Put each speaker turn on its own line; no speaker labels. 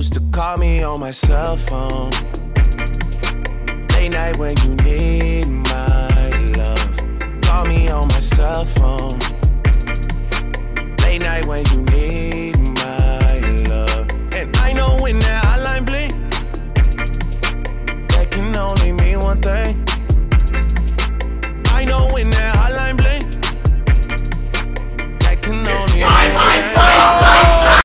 used to call me on my cell phone. Late night when you need my